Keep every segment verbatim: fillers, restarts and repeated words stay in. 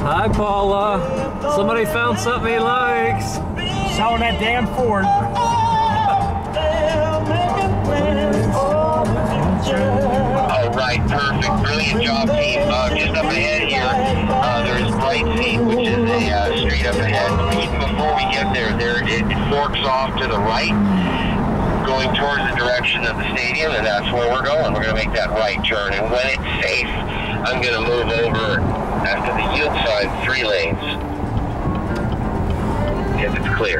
Hi, Paula. Somebody found something he likes. Saw that damn Ford. All right, perfect. Brilliant job, team. Uh, just up ahead here, uh, there's Bright Seat, which is a uh, street up ahead. Even before we get there, there it, it forks off to the right, going towards the direction of the stadium, and that's where we're going. We're going to make that right turn, and when it's safe, I'm going to move over after the yield sign, three lanes, if it's clear.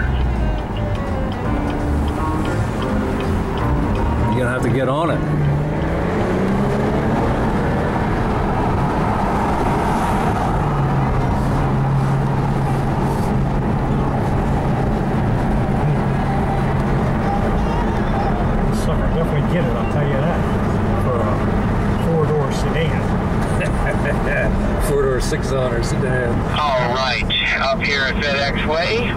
You're gonna have to get on it. Sucker, definitely get it, I'll tell you that. For a four-door sedan. Four-door, six-owner sedan. All right, up here at FedEx Way.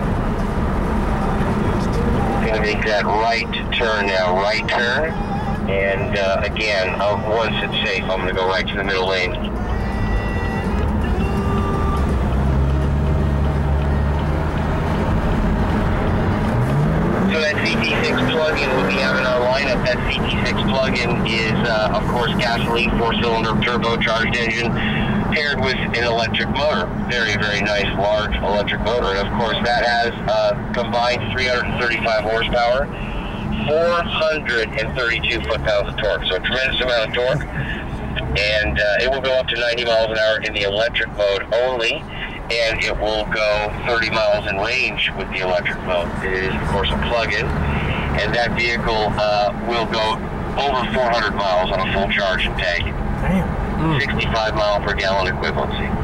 Gonna make that right turn now, right turn. And uh, again, uh, once it's safe, I'm gonna go right to the middle lane. So that C T six plug-in we'll be having our lineup. That C T six plug-in is, uh, of course, gasoline, four-cylinder, turbocharged engine, paired with an electric motor. Very, very nice, large electric motor. And, of course, that has uh, combined three hundred thirty-five horsepower, four hundred thirty-two foot-pounds of torque. So a tremendous amount of torque. And uh, it will go up to ninety miles an hour in the electric mode only. And it will go thirty miles in range with the electric mode. It is, of course, a plug-in, and that vehicle uh, will go over four hundred miles on a full charge and tank. Damn. sixty-five mile per gallon equivalency.